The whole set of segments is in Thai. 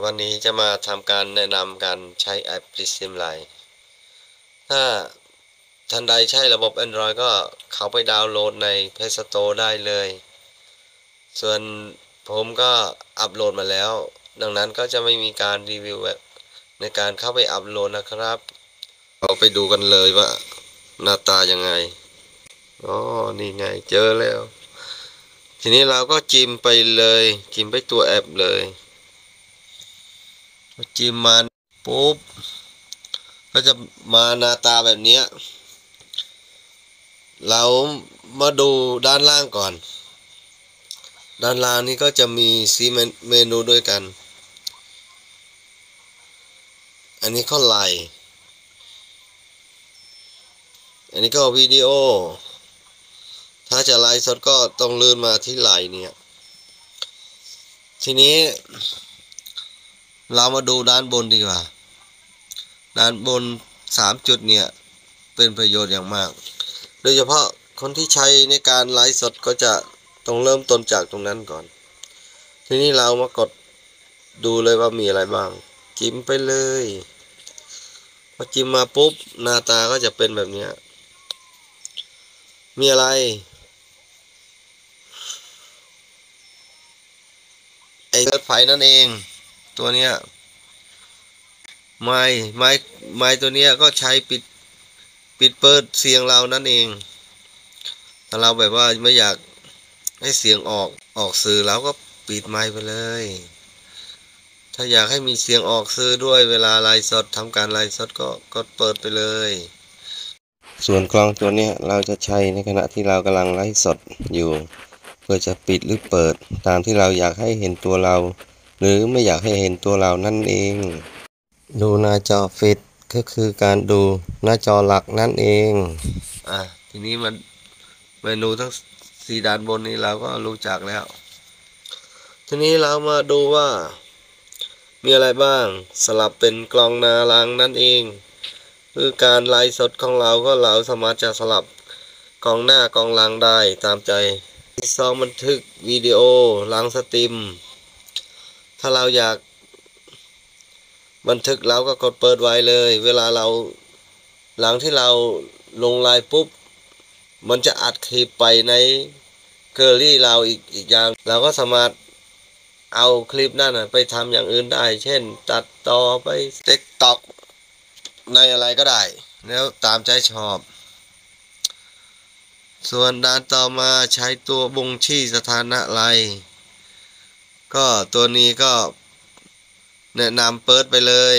วันนี้จะมาทำการแนะนำการใช้แอป Prism Light ถ้าท่านใดใช้ระบบ Android ก็เข้าไปดาวน์โหลดใน Play Store ได้เลย ส่วนผมก็อัปโหลดมาแล้ว ดังนั้นก็จะไม่มีการรีวิวแบบในการเข้าไปอัปโหลดนะครับเราไปดูกันเลยว่าหน้าตายังไงอ๋อนี่ไงเจอแล้ว ทีนี้เราก็จิ้มไปเลยจิ้มไปตัวแอปเลยจิ้มมันปุ๊บก็จะมาหน้าตาแบบนี้เรามาดูด้านล่างก่อนด้านล่างนี้ก็จะมี4 เมนูด้วยกันอันนี้ก็ไลน์อันนี้ก็วิดีโอถ้าจะไลฟ์สดก็ต้องเลื่อนมาที่ไลน์เนี่ยทีนี้เรามาดูด้านบนดีกว่าด้านบน3 จุดเนี่ยเป็นประโยชน์อย่างมากโดยเฉพาะคนที่ใช้ในการไลฟ์สดก็จะต้องเริ่มต้นจากตรงนั้นก่อนทีนี้เรามากดดูเลยว่ามีอะไรบ้างจิ้มไปเลยพอจิ้มมาปุ๊บหน้าตาก็จะเป็นแบบนี้มีอะไรไอ้เปิดไฟนั่นเองตัวเนี้ยไม้ตัวเนี้ยก็ใช้ปิดเปิดเสียงเรานั่นเองถ้าเราแบบว่าไม่อยากให้เสียงออกสื่อเราก็ปิดไมค์ไปเลยถ้าอยากให้มีเสียงออกสื่อด้วยเวลาไลฟ์สดทำการไลฟ์สดก็กดเปิดไปเลยส่วนกล้องตัวนี้เราจะใช้ในขณะที่เรากำลังไลฟ์สดอยู่เพื่อจะปิดหรือเปิดตามที่เราอยากให้เห็นตัวเราหรือไม่อยากให้เห็นตัวเรานั่นเองดูหน้าจอฟิตก็คือการดูหน้าจอหลักนั่นเองทีนี้มันเมนูทั้ง4 ด้านบนนี้เราก็รู้จักแล้วทีนี้เรามาดูว่ามีอะไรบ้างสลับเป็นกล้องหน้าหลังนั่นเองคือการไลฟ์สดของเราก็เราสามารถจะสลับกล้องหน้ากล้องหลังได้ตามใจ2 บันทึกวิดีโอหลังสตรีมถ้าเราอยากบันทึกเราก็กดเปิดไว้เลยเวลาเราหลังที่เราลงไลน์ปุ๊บมันจะอัดคลิปไปในแกลเลอรี่เราอีกอย่างเราก็สามารถเอาคลิปนั่นไปทำอย่างอื่นได้เช่นตัดต่อไป TikTok ในอะไรก็ได้แล้วตามใจชอบส่วนด้านต่อมาใช้ตัวบ่งชี้สถานะไลน์ก็ตัวนี้ก็แนะนำเปิดไปเลย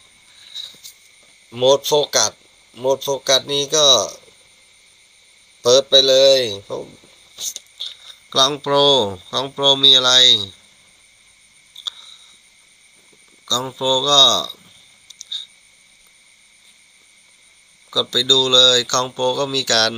โหมดโฟกัสนี้ก็เปิดไปเลยกล้องโปรมีอะไรกล้องโปรก็กดไปดูเลยกล้องโปรก็มีการ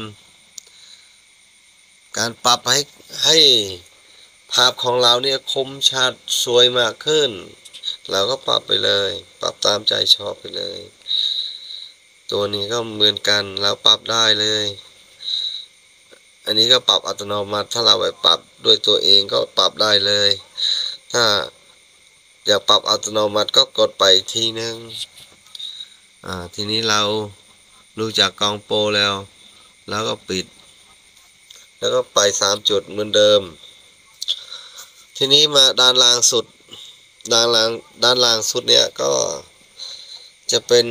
ปรับให้ภาพของเราเนี่ยคมชัดสวยมากขึ้นเราก็ปรับไปเลยปรับตามใจชอบไปเลยตัวนี้ก็เหมือนกันเราปรับได้เลยอันนี้ก็ปรับอัตโนมัติถ้าเราไปปรับด้วยตัวเองก็ปรับได้เลยถ้าอยากปรับอัตโนมัติก็กดไปทีนึงทีนี้เรารู้จักกล้องโปรแล้วก็ปิดแล้วก็ไป3 จุดเหมือนเดิมทีนี้มาด้านล่างสุดเนี่ยก็จะเป็น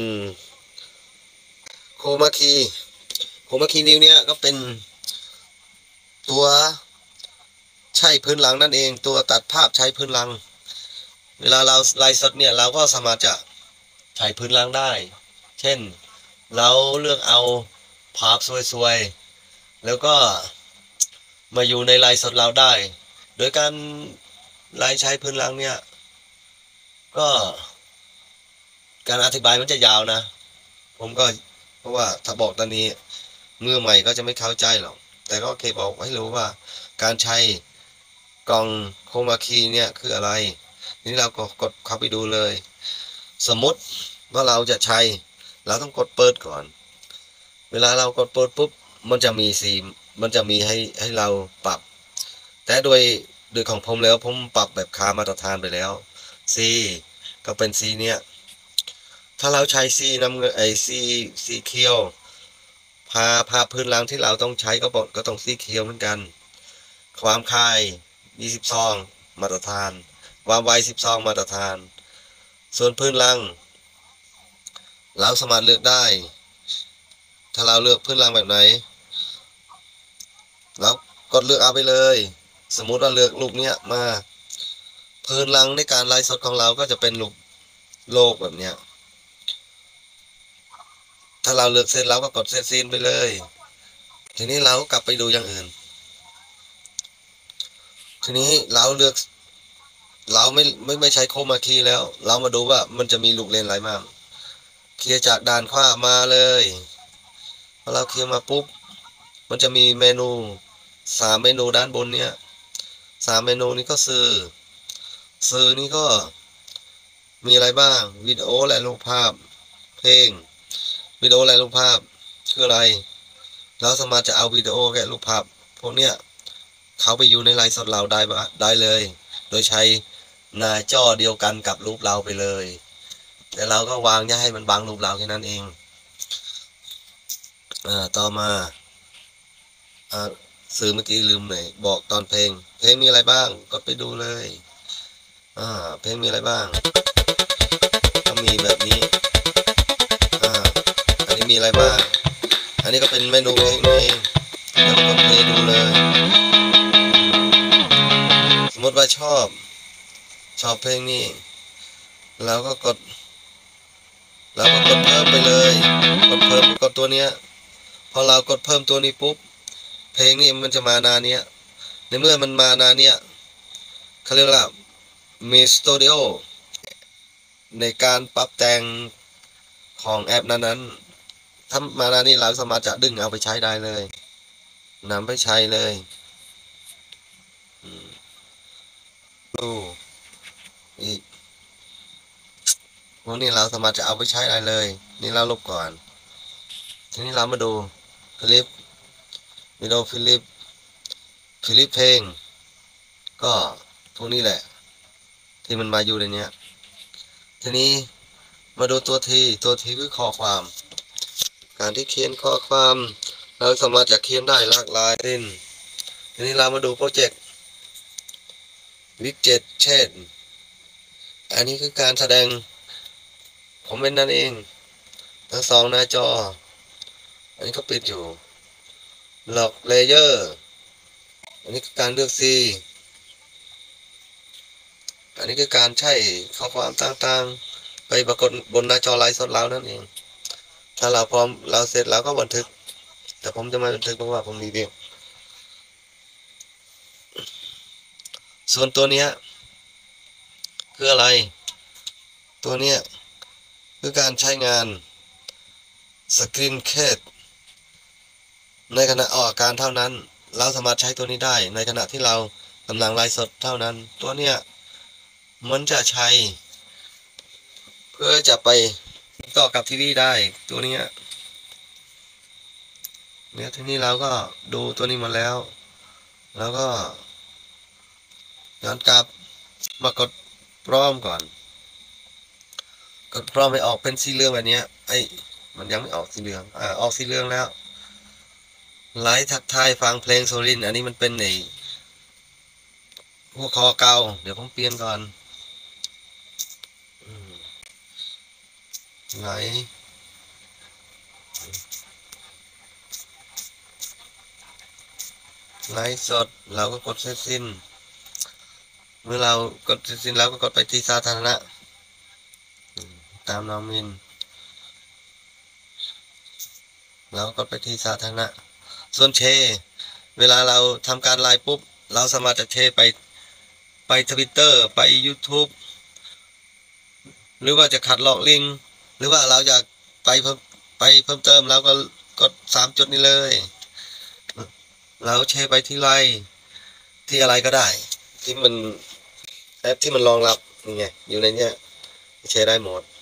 โครมาคีนิ้วเนี้ยก็เป็นตัวใช้พื้นหลังนั่นเองตัวตัดภาพใช้พื้นหลังเวลาเราไลฟ์สดเนี่ยเราก็สามารถจะใช้พื้นหลังได้เช่นเราเลือกเอาภาพสวยๆแล้วก็มาอยู่ในไลฟ์สดเราได้โดยการไลฟ์ใช้พื้นหลังเนี่ยก็การอธิบายมันจะยาวนะผมก็เพราะว่าถ้าบอกตอนนี้มือใหม่ก็จะไม่เข้าใจหรอกแต่ก็เคยบอกให้รู้ว่าการใช้กล้องโครมาคีเนี่ยคืออะไรนี่เราก็กดเข้าไปดูเลยสมมติว่าเราจะใช้เราต้องกดเปิดก่อนเวลาเรากดเปิดปุ๊บมันจะมีให้เราปรับแต่โดยของผมแล้วผมปรับแบบค่ามาตรฐานไปแล้วก็เป็นสีเนี้ยถ้าเราใช้สีน้ำเงินสีเขียวผ้าพื้นหลังที่เราต้องใช้ก็ต้องสีเขียวเหมือนกันความคาย22มาตรฐานความไว12มาตรฐานส่วนพื้นหลังเราสามารถเลือกได้ถ้าเราเลือกพื้นหลังแบบไหนเรากดเลือกเอาไปเลยสมมุติว่าเลือกรูปเนี้ยมาพื้นหลังในการไลฟ์สดของเราก็จะเป็นรูปโลกแบบเนี้ยถ้าเราเลือกเสร็จเราก็กดเซตซีนไปเลยทีนี้เรากลับไปดูอย่างอื่นทีนี้เราเลือกเราไม่ใช้โครมาคีแล้วเรามาดูว่ามันจะมีลูกเล่นอะไรบ้างเคลียร์จากด้านขวามาเลยพอเราเคลียร์มาปุ๊บมันจะมีเมนู3เมนูด้านบนเนี้ย3เมนูนี้ก็สื่อนี้ก็มีอะไรบ้างวิดีโอและรูปภาพเพลงวิดีโอและรูปภาพคืออะไรเราสามารถจะเอาวิดีโอแกะรูปภาพพวกเนี้ยเขาไปอยู่ในไลฟ์สดเราได้เลยโดยใช้หน้าจอเดียวกันกับรูปเราไปเลยแต่เราก็วางอย่าให้มันบังรูปเราแค่นั้นเองต่อมาสื่อเมื่อกี้ลืมเลยบอกตอนเพลงมีอะไรบ้างก็ไปดูเลยเพลงมีอะไรบ้างก็มีแบบนี้อันนี้มีอะไรบ้างอันนี้ก็เป็นเมนูเพลงนี่เองแล้วก็เพลงดูเลยสมมติว่าชอบเพลงนี้เราก็กดเพิ่มไปเลยกดตัวเนี้ยพอเรากดเพิ่มตัวนี้ปุ๊บเพลงนี้มันจะมานาเนี้ยในเมื่อมันมานาเนี้ยเขาเรียกว่ามีสตูดิโอในการปรับแต่งของแอปนั้นถ้ามานานี้เราสามารถจะดึงเอาไปใช้ได้เลยนำไปใช้เลยดูอีกพวกนี้เราสามารถจะเอาไปใช้ได้เลยนี่เราลบก่อนทีนี้เรามาดูฟิลิปวิดีโอฟิลิปเพลงก็พวกนี้แหละที่มันมาอยู่ในนี้ทีนี้มาดูตัวทีคือข้อความการที่เขียนข้อความเราสามารถจะเขียนได้หลากหลายทีนี้เรามาดูโปรเจกต์วิดเจ็ตเช่นอันนี้คือการแสดงคอมเมนต์นั่นเองทั้งสองหน้าจออันนี้ก็ปิดอยู่ล็อกเลเยอร์อันนี้คือการเลือกซีอันนี้คือการใช้ข้อความต่างๆไปปรากฏบนหน้าจอไลฟ์สดเรานั่นเองถ้าเราพร้อมเราเสร็จแล้วก็บันทึกแต่ผมจะไม่บันทึกเพราะว่าผมรีวิวส่วนตัวเนี้ยคืออะไรตัวเนี้ยคือการใช้งานสกรีนแคปในขณะออกอาการเท่านั้นเราสามารถใช้ตัวนี้ได้ในขณะที่เรากำลังไลฟ์สดเท่านั้นตัวเนี้ยมันจะใช้เพื่อจะไปต่อกับทีวีได้ตัวนี้เนี่ยทีนี้เราก็ดูตัวนี้มาแล้วแล้วก็ย้อนกลับมากดพร้อมก่อนกดพร้อมให้ออกเป็นสีเหลืองแบบนี้มันยังไม่ออกสีเหลืองออกสีเหลืองแล้วไลฟ์ทักทายฟังเพลงโซลินอันนี้มันเป็นหัวข้อเก่าเดี๋ยวผมเปลี่ยนก่อนไลฟ์สดเราก็กดเสร็จสิ้นเมื่อเรากดเสร็จสิ้นเราก็กดไปที่สาธารณะตามน้องมินเรากดไปที่สาธารณะส่วนแชร์เวลาเราทำการไลฟ์ปุ๊บเราสามารถจะแชร์ไปTwitter ไป YouTube หรือว่าจะขัดลอกลิงก์หรือว่าเราอยากไปเพิ่มเติมเราก็กด3จุดนี้เลยเราแชร์ไปที่ไลน์ที่อะไรก็ได้ที่มันแอปที่มันรองรับนี่ไงอยู่ในเนี้ยแชร์ได้หมด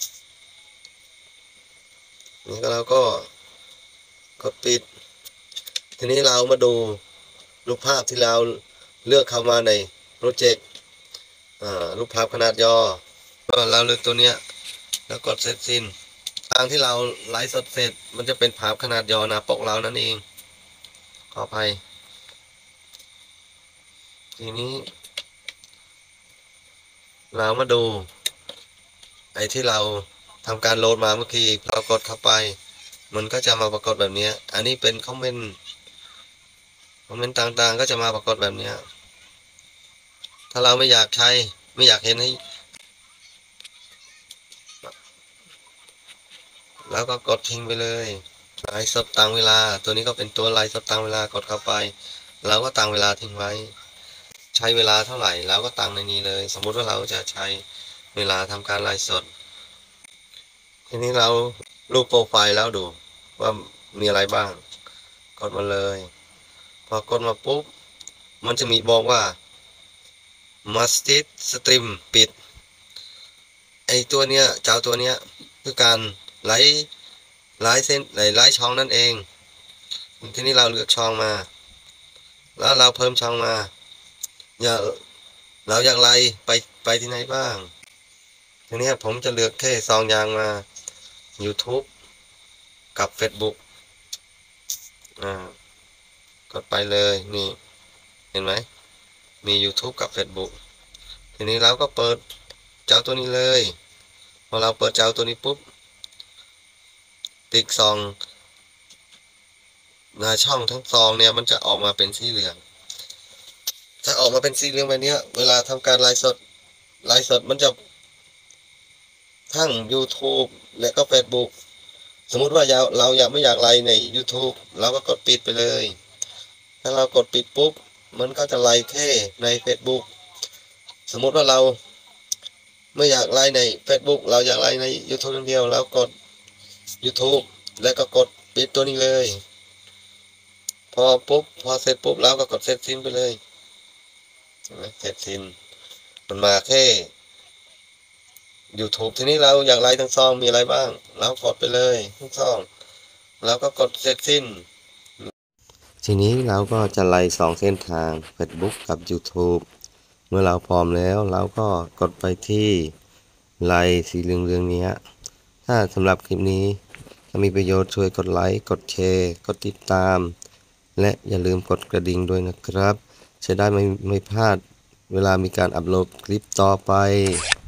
นี่ก็เราก็กดปิดทีนี้เรามาดูรูปภาพที่เราเลือกเข้ามาในโปรเจกต์รูปภาพขนาดย่อก็เราเลือกตัวเนี้ยแล้วกดเสร็จสิ้นทางที่เราไลฟ์สดเสร็จมันจะเป็นภาพขนาดย่อหน้าปกเรานั่นเองขออภัยทีนี้เรามาดูไอ้ที่เราทำการโหลดมาเมื่อกี้เรากดเข้าไปมันก็จะมาปรากฏแบบนี้อันนี้เป็นคอมเมนต์ต่างๆก็จะมาปรากฏแบบนี้ถ้าเราไม่อยากใช้ไม่อยากเห็นให้แล้วก็กดทิ้งไปเลยไลฟ์สดตั้งเวลาตัวนี้ก็เป็นตัวไลฟ์สดตั้งเวลากดเข้าไปเราก็ตั้งเวลาทิ้งไว้ใช้เวลาเท่าไหร่เราก็ตั้งในนี้เลยสมมุติว่าเราจะใช้เวลาทำการไลฟ์สดทีนี้เรารูปโปรไฟล์แล้วดูว่ามีอะไรบ้างกดมาเลยพอกดมาปุ๊บมันจะมีบอกว่า must stream ปิดไอตัวเนี้ยเจ้าตัวเนี้ยคือการไลฟ์เส้นไลฟ์ช่องนั่นเองทีนี้เราเลือกช่องมาแล้วเราเพิ่มช่องมาอย่าเราอยากไลฟ์ไปที่ไหนบ้างทีนี้ผมจะเลือกแค่2อย่างมา YouTube กับ Facebook กดไปเลยนี่เห็นไหมมี YouTube กับ Facebook ทีนี้เราก็เปิดเจ้าตัวนี้เลยพอเราเปิดเจ้าตัวนี้ปุ๊บติ๊กซองหน้าช่องทั้งซองเนี่ยมันจะออกมาเป็นสีเหลืองถ้าออกมาเป็นสีเหลืองแบบนี้เวลาทำการไลฟ์สดมันจะทั้ง YouTube และก็ Facebook สมมุติว่าเราอยากไม่อยากไลฟ์ใน YouTube เราก็กดปิดไปเลยถ้าเรากดปิดปุ๊บมันก็จะไลฟ์แค่ใน Facebook สมมุติว่าเราไม่อยากไลฟ์ใน Facebook เราอยากไลฟ์ใน YouTube อย่างเดียวแล้วกด YouTube แล้วก็กดปิดตัวนี้เลยพอเสร็จปุ๊บเราก็กดเสร็จสิ้นไปเลยเสร็จสิ้นมันมาแค่ YouTube ทีนี้เราอยากไลฟ์ทั้งซองมีอะไรบ้างเรากดไปเลยทั้งซองแล้วก็กดเสร็จสิ้นทีนี้เราก็จะไลฟ์2เส้นทาง Facebook กับ YouTube เมื่อเราพร้อมแล้วเราก็กดไปที่ไลฟ์สีเหลืองๆนี้ถ้าสำหรับคลิปนี้ถ้ามีประโยชน์ช่วยกดไลค์กดแชร์กดติดตามและอย่าลืมกดกระดิ่งด้วยนะครับจะได้ไม่พลาดเวลามีการอัปโหลดคลิปต่อไป